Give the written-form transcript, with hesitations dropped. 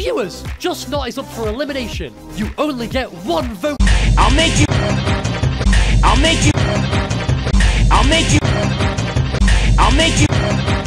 Viewers, Just Not is up for elimination. You only get one vote. I'll make you. I'll make you. I'll make you. I'll make you.